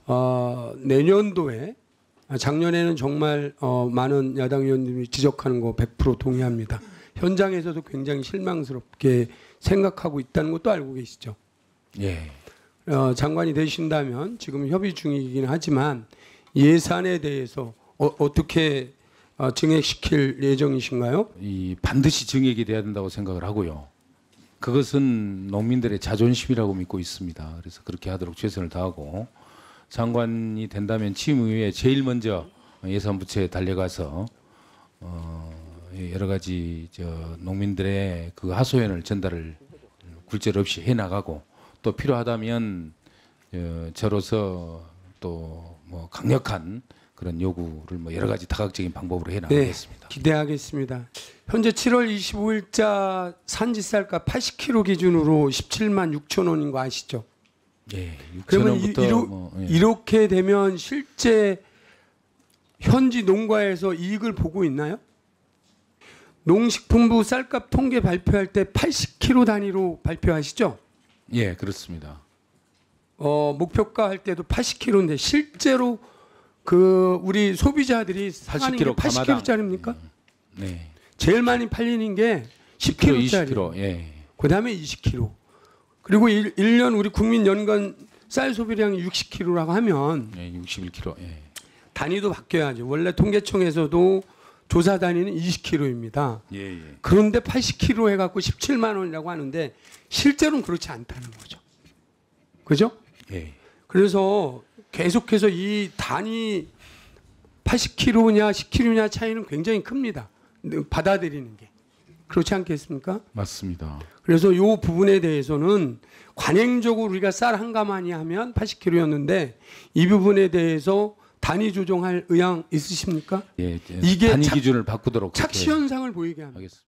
내년도에 작년에는 정말 많은 야당 의원님이 지적하는 거 100% 동의합니다. 현장에서도 굉장히 실망스럽게 생각하고 있다는 것도 알고 계시죠? 예. 장관이 되신다면 지금 협의 중이긴 하지만 예산에 대해서 어떻게 증액시킬 예정이신가요? 반드시 증액이 돼야 된다고 생각을 하고요. 그것은 농민들의 자존심이라고 믿고 있습니다. 그래서 그렇게 하도록 최선을 다하고 장관이 된다면 취임 이후에 제일 먼저 예산부처에 달려가서 여러 가지 농민들의 그 하소연을 전달을 굴절 없이 해나가고 또 필요하다면 저로서 또 뭐 강력한 그런 요구를 뭐 여러 가지 다각적인 방법으로 해나가겠습니다. 네, 기대하겠습니다. 현재 7월 25일자 산지쌀값 80kg 기준으로 17만 6천 원인 거 아시죠? 예. 그러면 예. 이렇게 되면 실제 현지 농가에서 이익을 보고 있나요? 농식품부 쌀값 통계 발표할 때 80kg 단위로 발표하시죠? 예, 그렇습니다. 목표가 할 때도 80kg인데 실제로 그 우리 소비자들이 사가는 게 80kg짜리입니까? 네. 제일 많이 팔리는 게 10kg짜리. 20kg. 예. 그다음에 20kg. 그리고 1년 우리 국민 연간 쌀 소비량이 60kg라고 하면 예, 61kg. 예. 단위도 바뀌어야죠. 원래 통계청에서도 조사 단위는 20kg입니다. 예, 예. 그런데 80kg 해갖고 17만 원이라고 하는데 실제로는 그렇지 않다는 거죠. 그죠? 예. 그래서 계속해서 이 단위 80kg냐 10kg냐 차이는 굉장히 큽니다. 받아들이는 게. 그렇지 않겠습니까? 맞습니다. 그래서 이 부분에 대해서는 관행적으로 우리가 쌀 한 가마니 하면 80kg였는데 이 부분에 대해서 단위 조정할 의향 있으십니까? 예, 이게 단위 기준을 바꾸도록 착시 현상을 보이게 합니다. 하겠습니다.